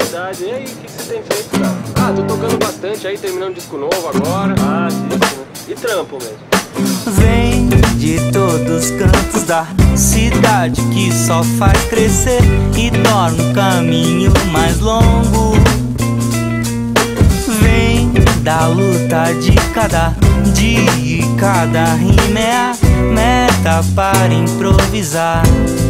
verdade. E aí, o que você tem feito, cara? Ah, tô tocando bastante aí, terminando um disco novo agora. Ah, disco, né? E trampo mesmo. Vem de todos os cantos da cidade que só faz crescer e torna o caminho mais longo. Vem da luta de cada dia e cada rima é a meta para improvisar.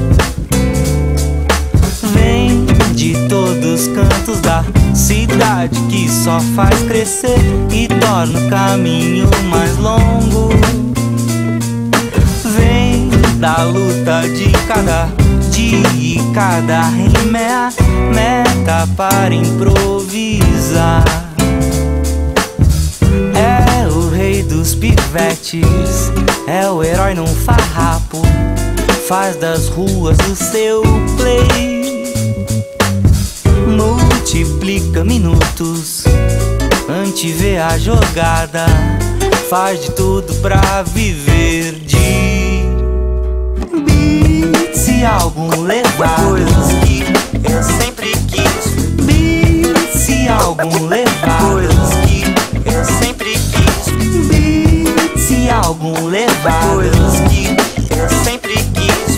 Vem de todos os cantos da cidade que só faz crescer e torna o caminho mais longo. Vem da luta de cada dia e cada rima é a meta para improvisar. É o rei dos pivetes, é o herói num farrapo, faz das ruas o seu play. Multiplica minutos, antevê a jogada, faz de tudo pra viver de beats e álbum levado, coisas que eu sempre quis. Beats e álbum levado, coisas que eu sempre quis. Beats e álbum levado, coisas que eu sempre quis.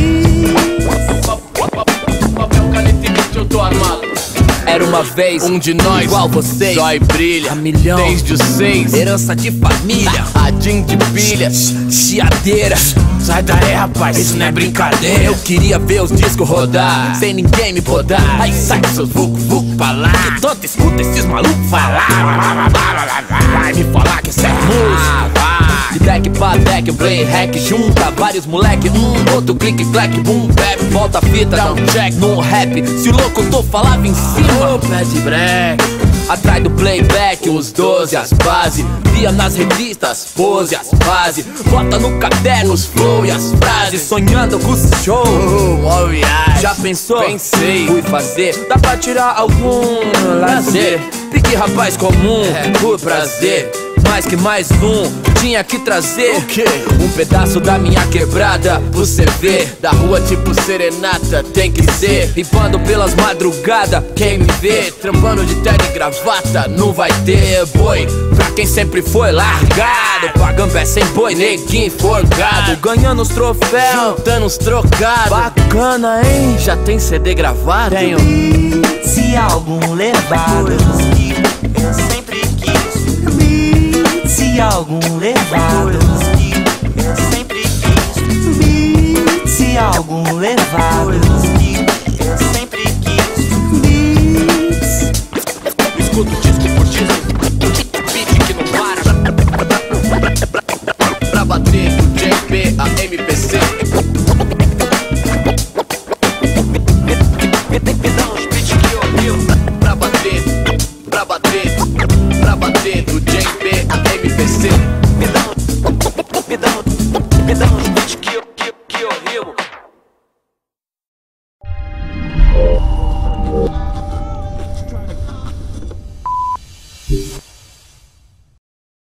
Papel, caneta e bicho, eu tô armado. Era uma vez um de nós, igual vocês, só e brilha, a milhão, desde os 6, herança de família, radinho de pilha, chiadeira. Sai daí, rapaz, isso não é brincadeira. Eu queria ver os discos rodar, sem ninguém me podar. Aí sai com seus vucu-vucu pra lá, que tanto escuta esses malucos falar. Vai me falar que isso é música. De deck pra deck, play hack, junta vários moleque, outro clique, clack, boom, bap, volta a fita, dá um check no rap. Se o locutor falava em cima, pé de break. Atrás do playback, os 12, as bases. Via nas revistas, pose, as fases. Bota no caderno os flow e as frases. Sonhando com o show, já pensou? Pensei, fui fazer. Dá pra tirar algum lazer. Pique rapaz comum, por prazer. Mais que mais um, tinha que trazer o quê? Um pedaço da minha quebrada, você vê. Da rua tipo serenata, tem que ser. Ripando pelas madrugadas, quem me vê trampando de terno e gravata, não vai ter boi pra quem sempre foi largado. Pagambé sem boi, neguinho forgado, ganhando os troféus, juntando os trocados. Bacana, hein? Já tem CD gravado? Tenho. Se álbum levado, eu sempre quis. Se álbum levado, eu sempre quis. Se álbum levado, eu sempre quis. Escuta o disco por disco, beat que não para. Pra bater do JP a MPC.